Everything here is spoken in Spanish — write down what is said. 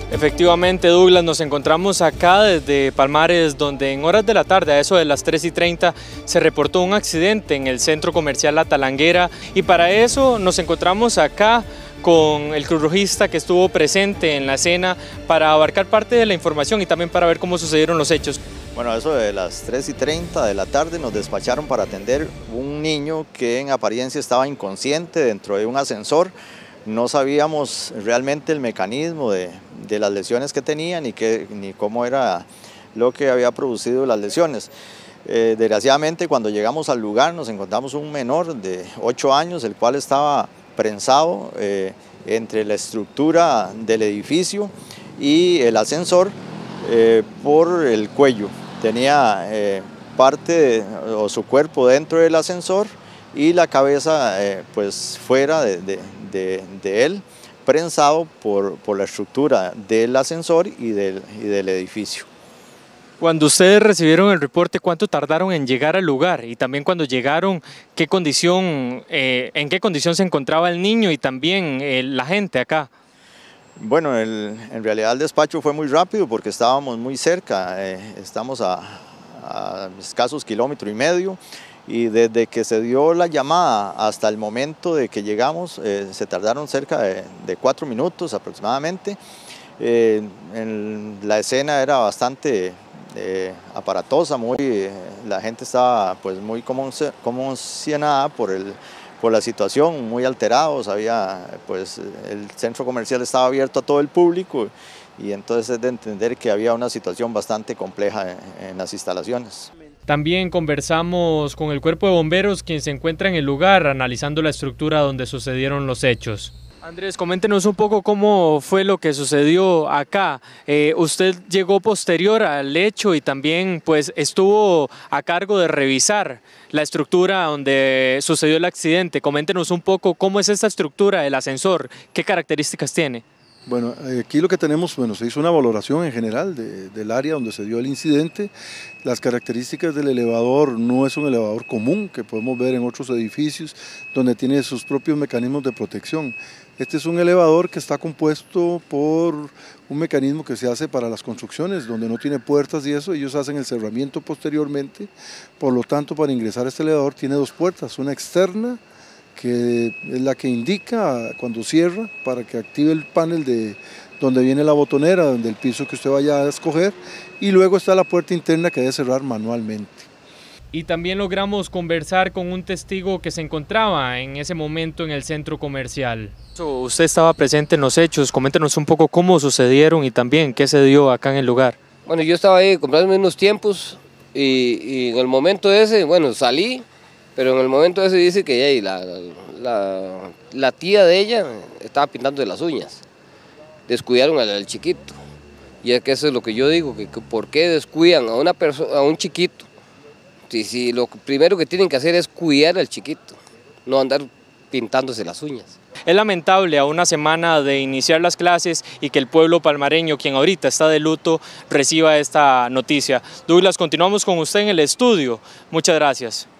Efectivamente, Douglas, nos encontramos acá desde Palmares, donde en horas de la tarde, a eso de las 3:30, se reportó un accidente en el centro comercial La Talanguera, y para eso nos encontramos acá con el cruzrojista que estuvo presente en la escena para abarcar parte de la información y también para ver cómo sucedieron los hechos. Bueno, a eso de las 3:30 de la tarde nos despacharon para atender un niño que en apariencia estaba inconsciente dentro de un ascensor. No sabíamos realmente el mecanismo de las lesiones que tenía ni cómo era lo que había producido las lesiones. Desgraciadamente, cuando llegamos al lugar nos encontramos un menor de 8 años, el cual estaba prensado entre la estructura del edificio y el ascensor por el cuello. Tenía o su cuerpo dentro del ascensor y la cabeza pues fuera de él, prensado por la estructura del ascensor y del edificio. Cuando ustedes recibieron el reporte, ¿cuánto tardaron en llegar al lugar? Y también cuando llegaron, en qué condición se encontraba el niño y también la gente acá. Bueno, en realidad el despacho fue muy rápido porque estábamos muy cerca, estamos a escasos 1,5 kilómetros, y desde que se dio la llamada hasta el momento de que llegamos se tardaron cerca de 4 minutos aproximadamente. La escena era bastante aparatosa, la gente estaba pues muy conmocionada por la situación, muy alterados. Pues el centro comercial estaba abierto a todo el público y entonces es de entender que había una situación bastante compleja en las instalaciones. También conversamos con el cuerpo de bomberos, quien se encuentra en el lugar analizando la estructura donde sucedieron los hechos. Andrés, coméntenos un poco cómo fue lo que sucedió acá. Usted llegó posterior al hecho y también pues estuvo a cargo de revisar la estructura donde sucedió el accidente. Coméntenos un poco cómo es esta estructura del ascensor, qué características tiene. Bueno, aquí lo que tenemos, se hizo una valoración en general del área donde se dio el incidente. Las características del elevador no es un elevador común que podemos ver en otros edificios donde tiene sus propios mecanismos de protección. Este es un elevador que está compuesto por un mecanismo que se hace para las construcciones, donde no tiene puertas y eso, ellos hacen el cerramiento posteriormente. Por lo tanto, para ingresar a este elevador tiene 2 puertas, una externa, que es la que indica cuando cierra para que active el panel de donde viene la botonera, donde el piso que usted vaya a escoger, y luego está la puerta interna que debe cerrar manualmente. Y también logramos conversar con un testigo que se encontraba en ese momento en el centro comercial. Usted estaba presente en los hechos, coméntenos un poco cómo sucedieron y también qué se dio acá en el lugar. Bueno, yo estaba ahí comprando unos tiempos y en el momento ese, bueno, salí. Pero en el momento ese dice que la tía de ella estaba pintando de las uñas. Descuidaron al chiquito. Y es que eso es lo que yo digo, que ¿por qué descuidan a un chiquito? Si lo primero que tienen que hacer es cuidar al chiquito, no andar pintándose las uñas. Es lamentable a una semana de iniciar las clases y que el pueblo palmareño, quien ahorita está de luto, reciba esta noticia. Douglas, continuamos con usted en el estudio. Muchas gracias.